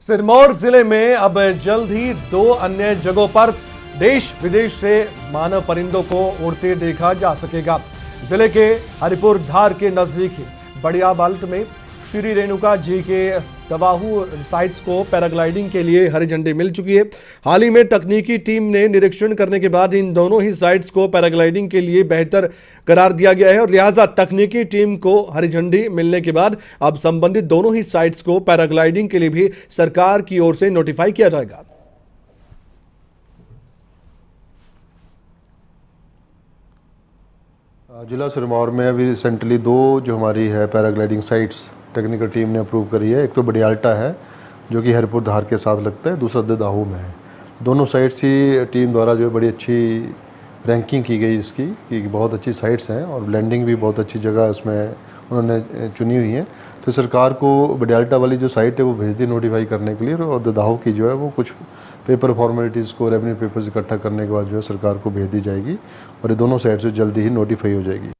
सिरमौर जिले में अब जल्द ही 2 अन्य जगहों पर देश विदेश से मानव परिंदों को उड़ते देखा जा सकेगा। जिले के हरिपुर धार के नजदीक बढ़िया बाल्ट में श्री रेणुका जी के तवाहू साइट्स को पैराग्लाइडिंग के लिए हरी झंडी मिल चुकी है। हाल ही में तकनीकी टीम ने निरीक्षण करने के बाद इन दोनों ही साइट्स को पैराग्लाइडिंग के लिए बेहतर करार दिया गया है और लिहाजा तकनीकी टीम को हरी झंडी मिलने के बाद अब संबंधित दोनों ही साइट्स को पैराग्लाइडिंग के लिए भी सरकार की ओर से नोटिफाई किया जाएगा। जिला सिरमौर में अभी रिसेंटली 2 जो हमारी है पैराग्लाइडिंग साइट्स टेक्निकल टीम ने अप्रूव करी है। एक तो बडियाल्टा है जो कि हरिपुर धार के साथ लगता है, दूसरा ददाहू में है। दोनों साइट्स ही टीम द्वारा जो है बड़ी अच्छी रैंकिंग की गई इसकी कि बहुत अच्छी साइट्स हैं और ब्लेंडिंग भी बहुत अच्छी जगह इसमें उन्होंने चुनी हुई है। तो सरकार को बडियाल्टा वाली जो साइट है वो भेज दी नोटिफाई करने के लिए और ददाहू की जो है वो कुछ पेपर फॉर्मेलिटीज़ को रेवेन्यू पेपर्स इकट्ठा करने के बाद जो है सरकार को भेज दी जाएगी और ये दोनों साइड से जल्दी ही नोटिफाई हो जाएगी।